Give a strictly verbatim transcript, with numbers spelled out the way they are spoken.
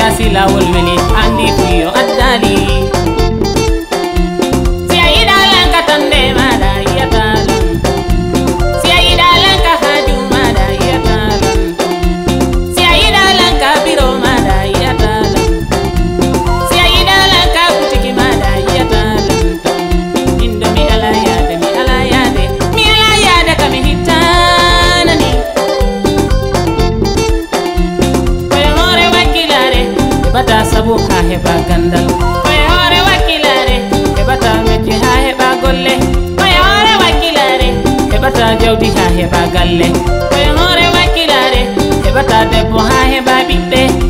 jasi la wolwele andi fuyo adali si aida lanka tande mada yatalan si aida lanka haju mada yatalan si aida lanka biro mada yatalan si aida lanka kutiki mada yatalan indo mi ala yade mi ala yade mi ala yade kami hitanani bata sabu ha heba gandal oy hore wakilare e bata meji ha heba golle oy hore wakilare e bata jawdi ha heba galle oy hore wakilare e bata debbo ha heba bibbe